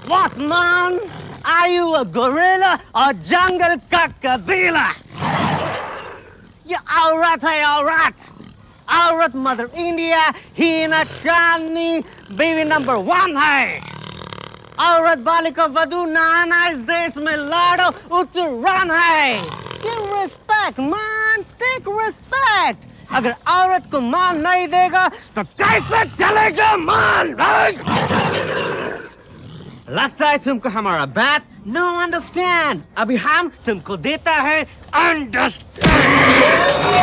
What, man? Are you a gorilla or jungle kakabila? ये औरत है औरत औरत Mother India Heena Chandni baby number 1 है औरत बालिका वधु नाना इस देश में लाडो उच्चरण है Give respect man take respect अगर औरत को मान नहीं देगा तो कैसे चलेगा मान लगता है तुमको हमारा बात no understand अभी हम तुमको देता है understand